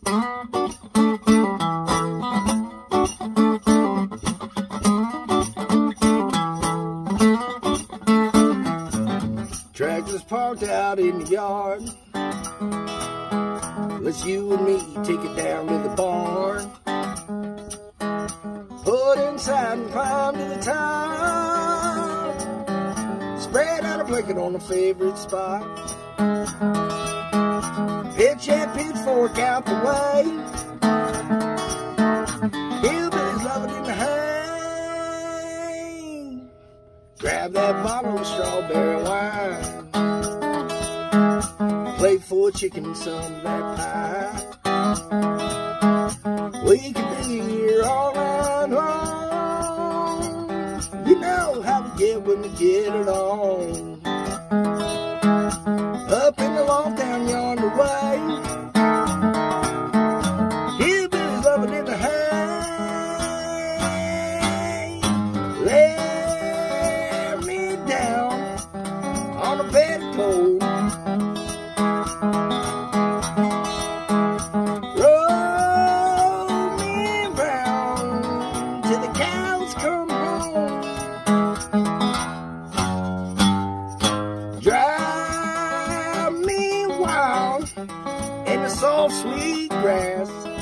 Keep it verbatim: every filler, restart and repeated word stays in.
Tractor's parked out in the yard. Let's you and me take it down to the barn. Put inside and climb to the top. Spread out a blanket on the favorite spot. Pitch that pitchfork out the way. Hillbillies love it in the hay. Grab that bottle of strawberry wine. Plate full of chicken and some of that pie. We can be here all night long. You know how we get when we get it on. Up in the loft down yonder way. Hillbillies love it in the hay. Lay me down on a bed of cold. Roll me around till the cows come home. Drive me wild in the soft sweet grass.